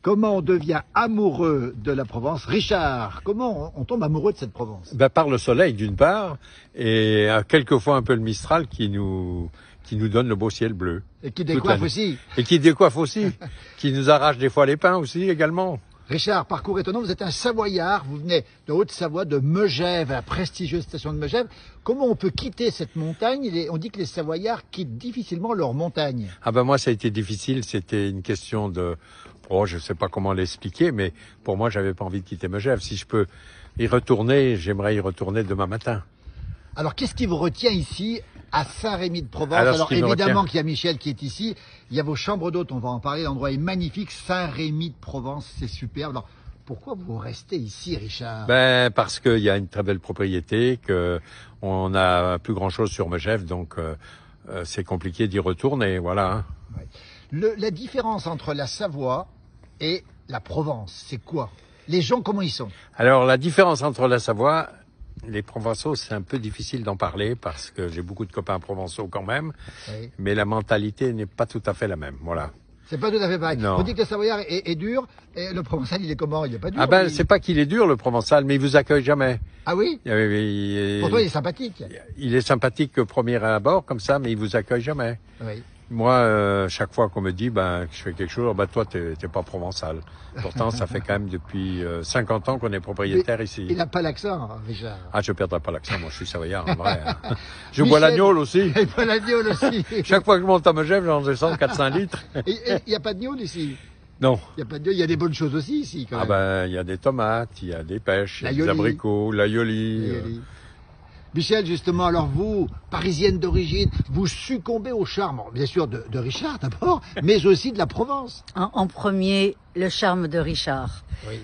Comment on devient amoureux de la Provence? Richard, comment on tombe amoureux de cette Provence? Par le soleil d'une part, et quelquefois un peu le Mistral qui nous donne le beau ciel bleu. Et qui décoiffe aussi. Et qui décoiffe aussi. Qui nous arrache des fois les pins aussi également. Richard, parcours étonnant, vous êtes un Savoyard, vous venez de Haute-Savoie, de Megève, la prestigieuse station de Megève. Comment on peut quitter cette montagne? On dit que les Savoyards quittent difficilement leur montagne. Moi ça a été difficile, c'était une question de... je sais pas comment l'expliquer, mais pour moi j'avais pas envie de quitter Megève. Si je peux y retourner, j'aimerais y retourner demain matin. Alors, qu'est-ce qui vous retient ici, à Saint-Rémy-de-Provence? Alors évidemment qu'il y a Michel qui est ici. Il y a vos chambres d'hôtes, on va en parler. L'endroit est magnifique. Saint-Rémy-de-Provence, c'est superbe. Alors, pourquoi vous restez ici, Richard? Parce qu'il y a une très belle propriété, qu'on n'a plus grand-chose sur Megève, donc c'est compliqué d'y retourner, voilà. Ouais. La différence entre la Savoie et la Provence, c'est quoi? Les gens, comment ils sont? Alors, la différence entre la Savoie... Les Provençaux, c'est un peu difficile d'en parler parce que j'ai beaucoup de copains provençaux quand même, oui. Mais la mentalité n'est pas tout à fait la même, voilà. C'est pas tout à fait pareil. Non. On dit que le Savoyard est dur, et le Provençal, il est comment? Il est pas dur? C'est pas qu'il est dur, le Provençal, mais il vous accueille jamais. Ah oui? Pourtant, il est sympathique. Il est sympathique au premier abord, comme ça, mais il vous accueille jamais. Oui. Moi, chaque fois qu'on me dit que je fais quelque chose, toi, t'es pas provençal. Pourtant, ça fait quand même depuis 50 ans qu'on est propriétaire ici. Il n'a pas l'accent, Richard. Je perdrai pas l'accent, moi je suis Savoyard, en vrai. Je bois l'agneau aussi. Il boit l'agneau aussi. Chaque fois que je monte à Megève, j'en descends 4-5 litres. Il n'y a pas de gnôle ici? Non. Il y a pas de... il y a des bonnes choses aussi ici, quand même. Il y a des tomates, il y a des pêches, il y a des abricots, l'aïoli. Michel, justement, alors vous, parisienne d'origine, vous succombez au charme, bien sûr, de Richard d'abord, mais aussi de la Provence. En premier, le charme de Richard. Oui.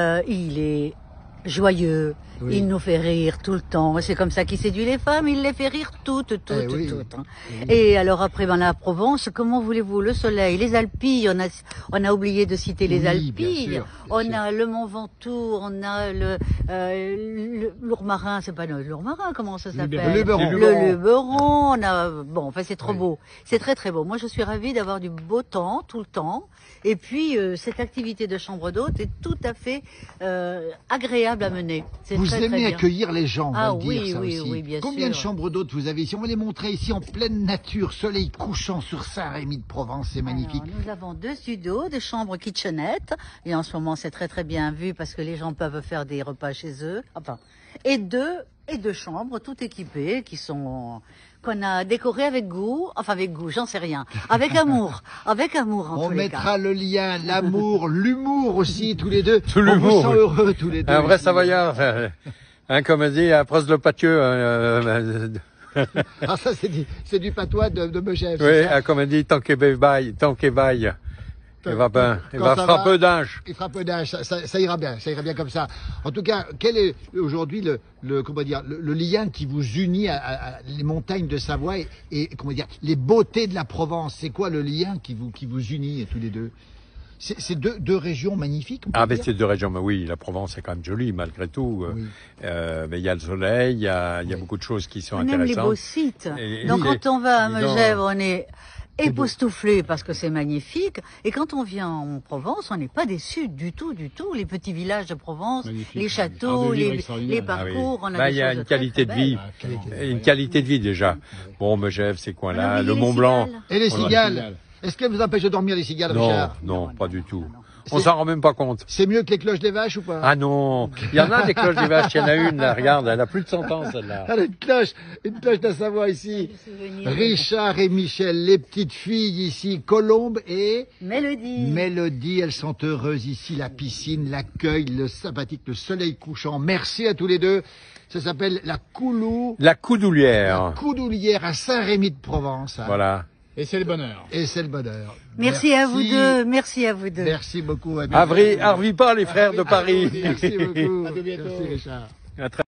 Il est joyeux, oui. Il nous fait rire tout le temps. C'est comme ça qu'il séduit les femmes, il les fait rire toutes. Oui. Et alors après, la Provence, comment voulez-vous? Le soleil, les Alpilles, on a oublié de citer les Alpilles. Bien sûr. On a le Mont Ventoux, on a l'Ourmarin, c'est pas l'Ourmarin, comment ça s'appelle? Le Luberon. On a, c'est trop beau. C'est très très beau. Moi, je suis ravie d'avoir du beau temps, tout le temps. Et puis, cette activité de chambre d'hôte est tout à fait agréable à mener. Vous aimez accueillir les gens, on va le dire, ça aussi. Oui, bien Combien sûr. de chambres d'hôtes vous avez ici? On va les montrer ici en pleine nature, soleil couchant sur Saint-Rémy-de-Provence, c'est magnifique. Alors, nous avons 2 studios, des chambres kitchenettes, et en ce moment c'est très très bien vu parce que les gens peuvent faire des repas chez eux. Et deux chambres toutes équipées qu'on a décorées avec goût, j'en sais rien, avec amour en On tous les cas. mettra le lien, l'amour, l'humour aussi, tous les deux. Tout l'humour. On vous sent heureux tous les deux. Un vrai Savoyard, comme on dit, à Proche de Patieu. Ça c'est du patois de Megève. Oui, comme on dit, tant qu'il baille. Il va frapper d'âge. Il frappe d'âge, ça ira bien comme ça. En tout cas, quel est aujourd'hui le lien qui vous unit à les montagnes de Savoie et les beautés de la Provence? C'est quoi le lien qui vous unit tous les deux? C'est deux régions magnifiques. C'est 2 régions, mais oui, la Provence est quand même jolie malgré tout. Oui. Mais il y a le soleil, il y a beaucoup de choses qui sont intéressantes. On aime les beaux sites. Donc quand on va à Megève, on est époustouflé parce que c'est magnifique. Et quand on vient en Provence, on n'est pas déçu du tout. Les petits villages de Provence, magnifique. Les châteaux, les parcours, on a il y a une qualité de vie, une qualité de vie déjà. Megève, ces coins-là, le Mont Blanc. Et les cigales. Est-ce qu'elles vous empêchent de dormir, les cigales, Richard? Non, pas du tout. On s'en rend même pas compte. C'est mieux que les cloches des vaches ou pas? Ah non, il y en a des cloches des vaches, il y en a une, là, regarde, elle a plus de 100 ans celle-là. Elle a une cloche de Savoie ici. Richard et Michel, les petites filles ici, Colombe et Mélodie, elles sont heureuses ici, la piscine, l'accueil, le sympathique, le soleil couchant. Merci à tous les deux. Ça s'appelle la Coudoulière. La Coudoulière à Saint-Rémy-de-Provence. Voilà. Et c'est le bonheur. Merci à vous deux. Merci beaucoup. Arvis pas les frères de Paris. Merci beaucoup. À bientôt. Merci Richard.